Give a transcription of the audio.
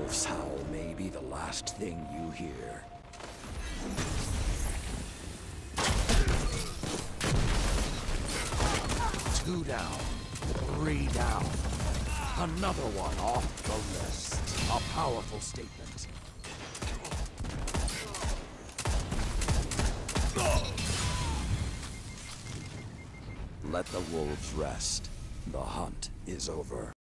wolf's howl may be the last thing you hear. Two down, three down. Another one off the list. A powerful statement. Let the wolves rest. The hunt is over.